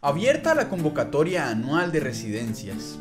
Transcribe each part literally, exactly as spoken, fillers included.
Abierta la convocatoria anual de residencias.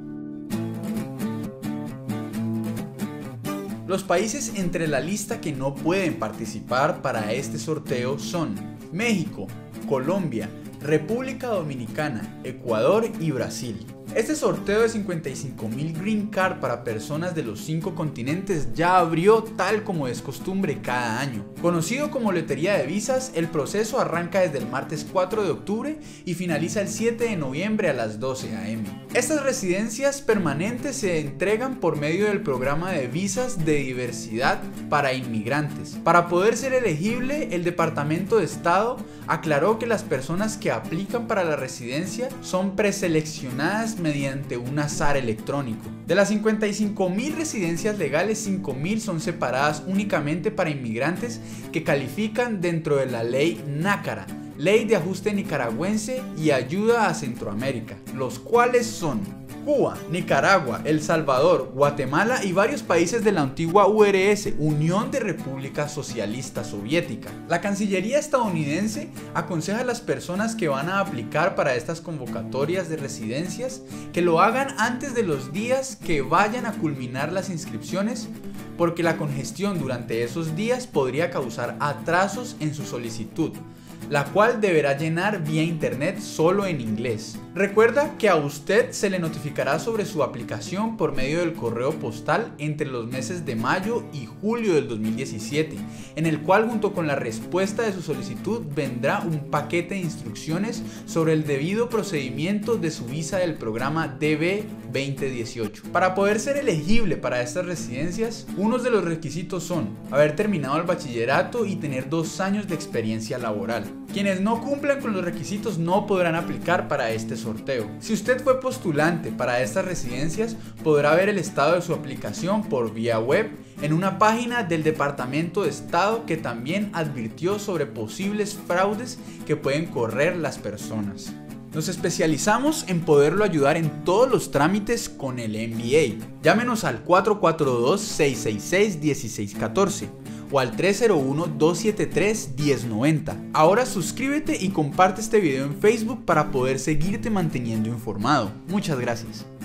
Los países entre la lista que no pueden participar para este sorteo son México, Colombia, República Dominicana, Ecuador y Brasil. Este sorteo de cincuenta y cinco mil Green Card para personas de los cinco continentes ya abrió tal como es costumbre cada año. Conocido como Lotería de Visas, el proceso arranca desde el martes cuatro de octubre y finaliza el siete de noviembre a las doce a eme Estas residencias permanentes se entregan por medio del programa de visas de diversidad para inmigrantes. Para poder ser elegible, el Departamento de Estado aclaró que las personas que aplican para la residencia son preseleccionadas mediante un azar electrónico. De las cincuenta y cinco mil residencias legales, cinco mil son separadas únicamente para inmigrantes que califican dentro de la ley NACARA, Ley de Ajuste Nicaragüense y Ayuda a Centroamérica, los cuales son Cuba, Nicaragua, El Salvador, Guatemala y varios países de la antigua U R S, Unión de República Socialista Soviética. La Cancillería estadounidense aconseja a las personas que van a aplicar para estas convocatorias de residencias que lo hagan antes de los días que vayan a culminar las inscripciones, porque la congestión durante esos días podría causar atrasos en su solicitud, la cual deberá llenar vía internet solo en inglés. Recuerda que a usted se le notificará sobre su aplicación por medio del correo postal entre los meses de mayo y julio del dos mil diecisiete, en el cual junto con la respuesta de su solicitud vendrá un paquete de instrucciones sobre el debido procedimiento de su visa del programa D B veinte dieciocho. Para poder ser elegible para estas residencias, unos de los requisitos son haber terminado el bachillerato y tener dos años de experiencia laboral. Quienes no cumplan con los requisitos no podrán aplicar para este sorteo. Si usted fue postulante para estas residencias, podrá ver el estado de su aplicación por vía web en una página del Departamento de Estado, que también advirtió sobre posibles fraudes que pueden correr las personas. Nos especializamos en poderlo ayudar en todos los trámites con el M B A. Llámenos al cuatro cuatro dos, seis seis seis, uno seis uno cuatro o al tres cero uno, dos siete tres, uno cero nueve cero. Ahora suscríbete y comparte este video en Facebook para poder seguirte manteniendo informado. Muchas gracias.